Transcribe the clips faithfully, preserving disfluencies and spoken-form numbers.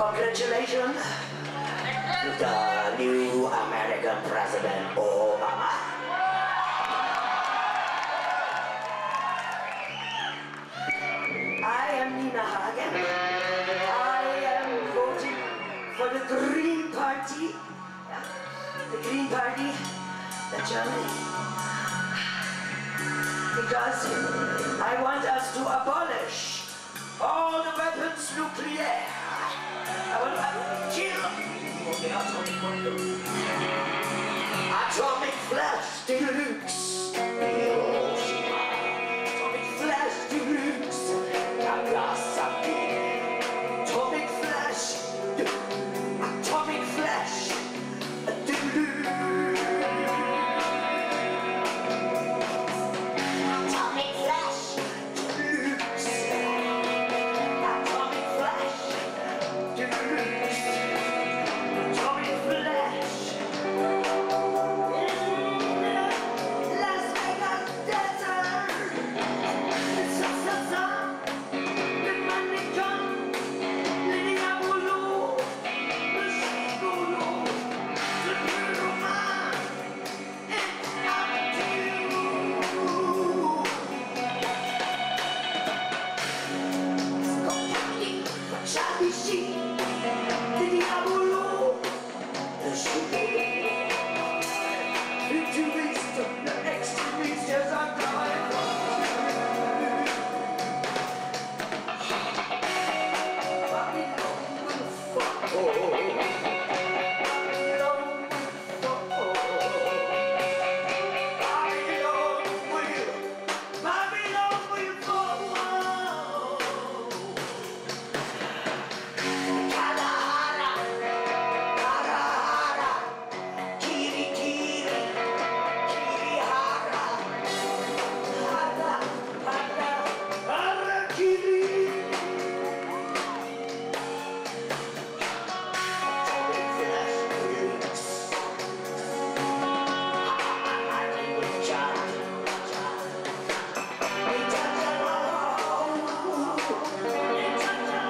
Congratulations to the new American President Obama. I am Nina Hagen. I am voting for the Green Party. The Green Party, the Germany. Because I want us to abolish all the weapons nuclear. I want to kill the atomic weapon. Atomic flash deluxe. Hiroshima. Atomic flash deluxe. Nagasaki. Atomic flash. Atomic flash deluxe. Atomic flash deluxe. Atomic flash deluxe. Atomic flash. Las Vegas desert. It's just a song. The money gun. Lydia Bulu. The Shigulu. The little man. It's up to you. Shabishi, Lydia Bulu. The Shigulu. Intuist, the extremist, yes, I'm dying. Babylon will fall. Babylon will fall. Babylon will, Babylon will fall. Kalahara, Hara Hara, Kiri Kiri, Kiri Hara, Hara Hara, Hara Kiri. Atomic flash deluxe. Cha, cha. Cha, cha, oh. Cha, cha.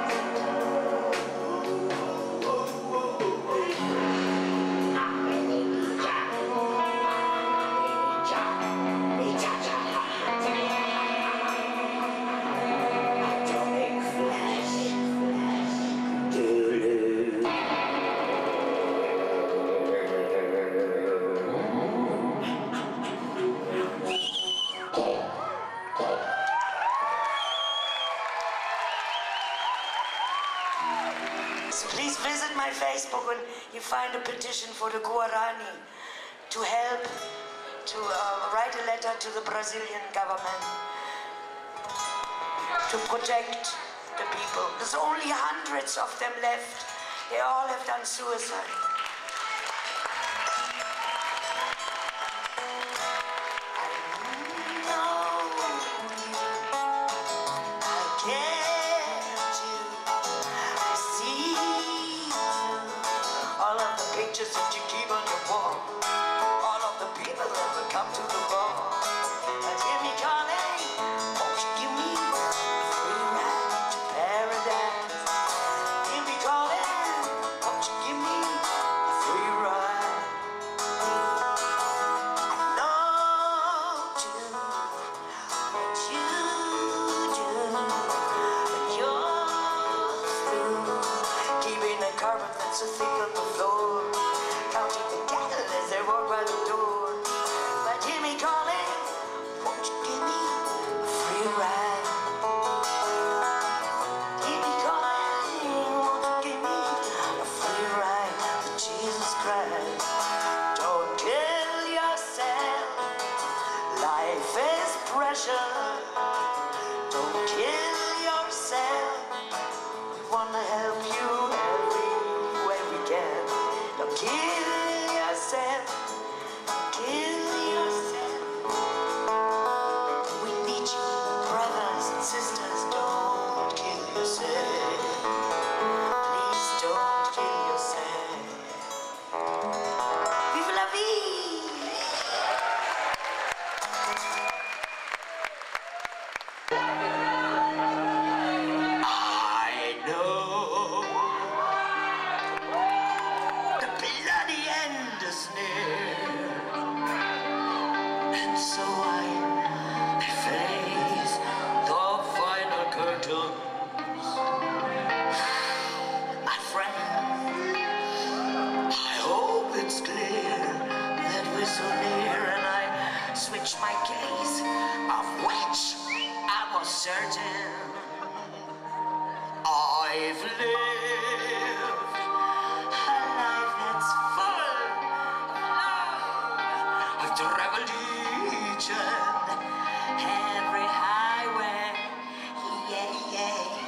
Atomic flash deluxe. So please visit my Facebook when you find a petition for the Guarani to help to uh, write a letter to the Brazilian government to protect the people. There's only hundreds of them left. They all have done suicide. I know you. I get you. I see you. All of the pictures that you keep on your wall. All of the people that will come to the ball. But hear me calling. Won't you give me a free ride to paradise? Hear me calling. Won't you give me a free ride? I know too what you do, but you're through keeping the carpet that's so thick on the floor, counting the cattle as they walk by the door. But hear me calling, won't you give me a free ride? Hear me calling, won't you give me a free ride to Jesus Christ? Don't kill yourself, life is precious. Don't kill yourself, we wanna help you every way we can. Don't kill yourself, kill yourself. We need you, brothers and sisters. Don't kill yourself. Please don't kill yourself. Vive la vie! I know live a life that's full of love. I've traveled each and every highway, yeah, yeah.